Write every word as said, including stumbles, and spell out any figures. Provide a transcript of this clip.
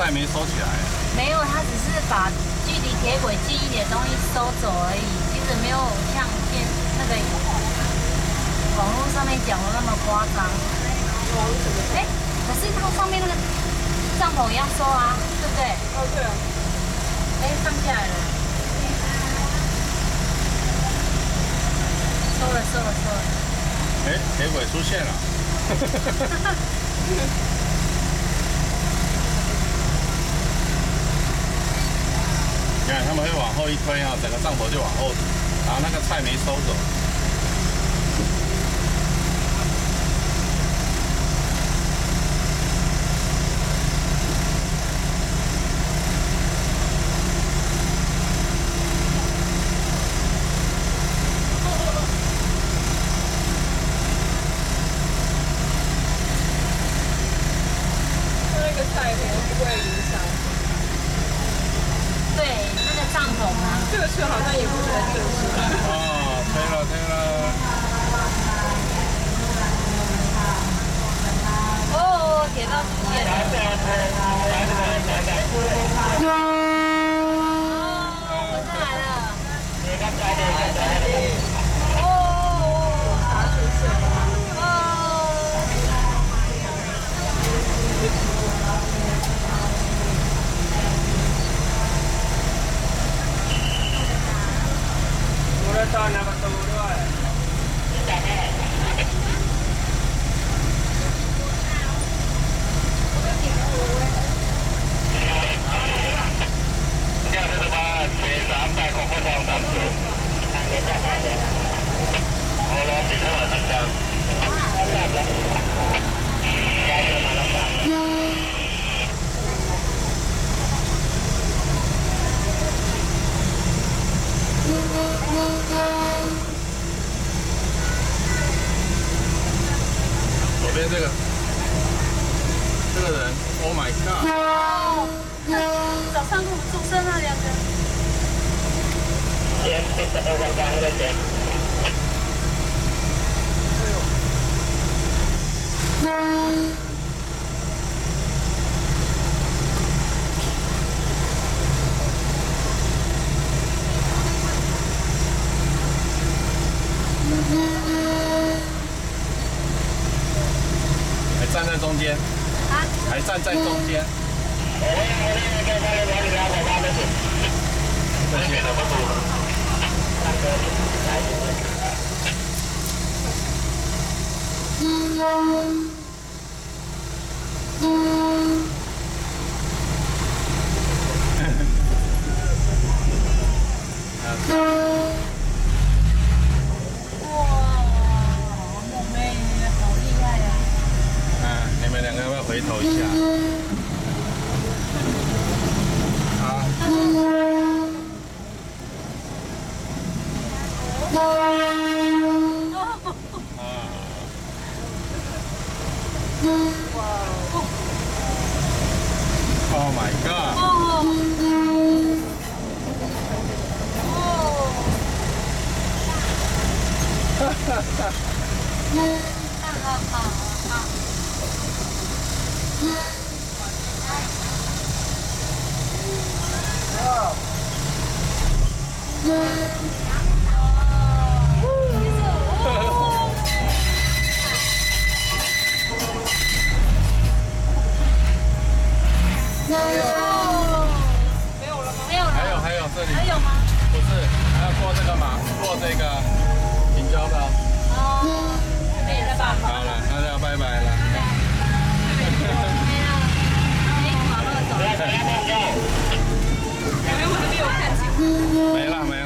菜没收起来。 没有，他只是把距离铁轨近一点的东西收走而已，其实没有像电那个网络上面讲的那么夸张。哎，可是它上面那个帐篷一样收啊，对不对？ 哦，对啊。 哎，上下来了，收了，收了，收了。 哎，铁轨出现了。你看他们会往后一推啊，整个帐篷就往后，然后那个菜没收走。 那个菜可能不会影响。 对，那个帐篷啊， 这个车好像也不能定时。 哦，推了推了。 哦，铁道出现了。哦，我上来了。哦， 啥出现了？ 我在到那个头ด้วยเนี่ยคือว่าเสียสามแปดของคนทองสามศูนย์ทางนี้จะได้เลยโอ้รอติดเท่าไหร่ตั้งแต่ย้ายมาแล้วครับ左边这个，这个人 ，Oh my god！ 哦，早上跟我们出生那两个。 先ปิดประตูกลางเลยเจ๊还站在中间， 啊？ 还站在中间。这些的不多。回头一下。啊。Oh my god！ 哦。 哈哈哈。 啊啊啊啊！ 没有了吗？ 没有了。 还有还有这里还有吗？ 不是，还要过这个马，过这个平交道。 哦，没了吧？ 好了，那就要拜拜了。 没了。哎，马上走。 因为我还没有看清。 没了没